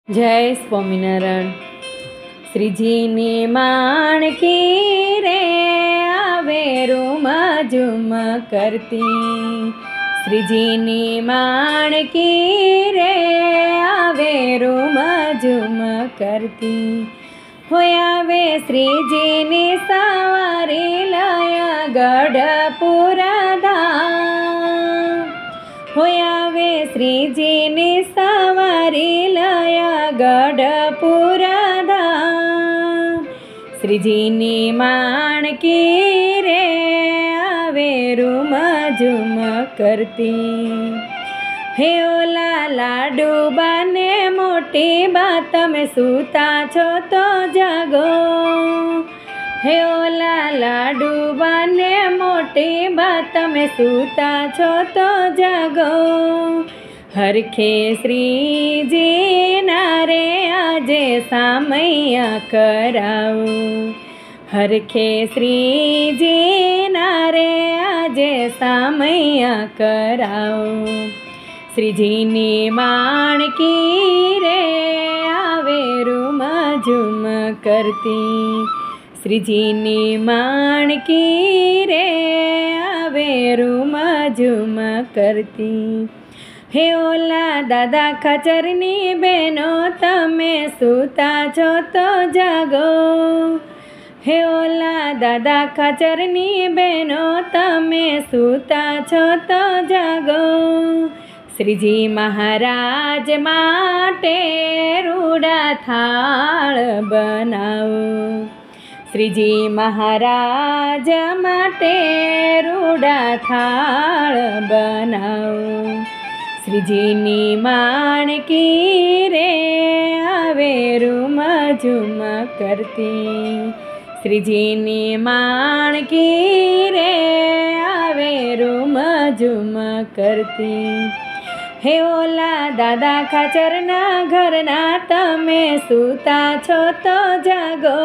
જય સ્વામિનારાયણ। શ્રીજીની માણકી રે આવે રૂમ ઝુમ કરતી, શ્રીજીની માણકી રે આવે રૂમ ઝુમ કરતી, હોય આવે શ્રીજીની સવારી લય ગઢપુરા ધામ, હોય આવે શ્રીજીની સવારી લય ગઢપુરા ધામ, શ્રીજીની માણકી રે આવે રૂમ ઝુમ કરતી, હે ઓલા લાડુબાને મોટી બા તમે સૂતા છો તો જાગો, હે ઓલા લાડુબાને મોટી બા તમે સૂતા છો તો જાગો, હરખે શ્રીજીના રે આજે સામૈયા કરાવો, હરખે શ્રીજીના રે આજે સામૈયા કરાવો, શ્રીજીની માણકી રે આવે રૂમ ઝુમ કરતી, શ્રીજીની માણકી રે આવે રૂમ ઝુમ કરતી, હે ઓલા દાદા ખચરની બહેનો તમે સૂતા છો તો જાગો, હે ઓલા દાદા ખચરની બહેનો તમે સૂતા છો તો જાગો, શ્રીજી મહારાજ માટે રૂડા થાળ બનાવો, શ્રીજી મહારાજ માટે રૂડા થાળ બનાવો, શ્રીજીની માણકી રે આવે રૂમ ઝુમ કરતી, શ્રીજીની માણકી રે આવે રૂમ ઝુમ કરતી, હે ઓલા દાદા ખાચરના ઘરના તમે સૂતા છો તો જાગો,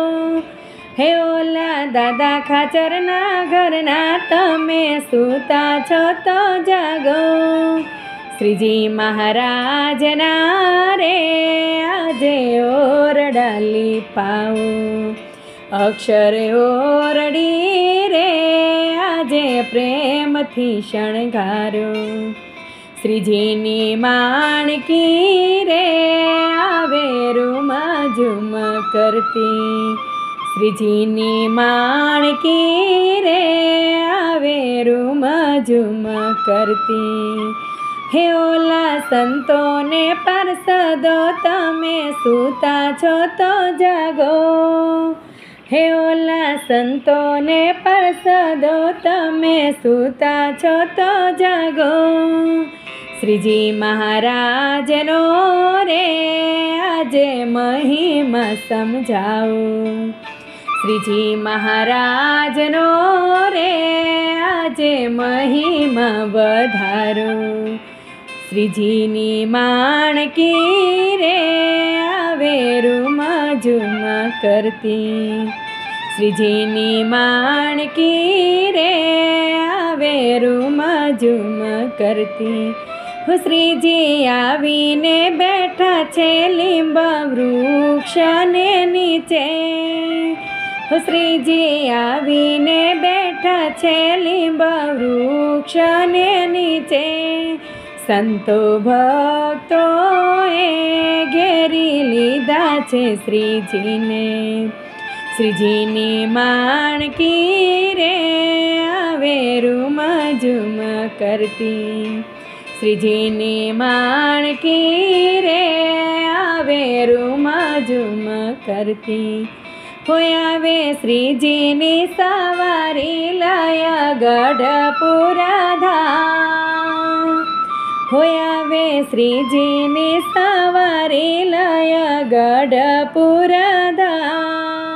હે ઓલા દાદા ખાચરના ઘરના તમે સૂતા છો તો જાગો, શ્રીજી મહારાજના રે આજે ઓરડા લીપાવો, અક્ષર ઓરડી રે આજે પ્રેમથી શણગારો, શ્રીજીની માણકી રે આવે રૂમ ઝુમ કરતી, શ્રીજીની માણકી રે આવે રૂમ ઝુમ કરતી, હે ઓલા સંતોને પાર્ષદો તમે સૂતા છો તો જાગો, હે ઓલા સંતોને પાર્ષદો તમે સૂતા છો તો જાગો, શ્રીજી મહારાજનો રે આજે મહિમા સમજાવો, શ્રીજી મહારાજનો રે આજે મહિમા વધારો, શ્રીજીની માણકી રે આવે રૂમ ઝુમ કરતી, શ્રીજીની માણકી રે આવે રૂમ ઝુમ કરતી, શ્રીજી આવીને બેઠા છે લીંબ વૃક્ષને નીચે, શ્રીજી આવીને બેઠા છે લીંબ વૃક્ષને નીચે, સંતો ભક્તોએ ઘેરી લીધા છે શ્રીજીને, શ્રીજીની માણકી રે આવે રૂમ ઝુમ કરતી, શ્રીજીની માણકી રે આવે રૂમ ઝુમ કરતી, હોય આવે શ્રીજીની સવારી લય ગઢપુરા ધામ, હોય આવે શ્રીજીની સવારી લય ગઢપુરા ધામ,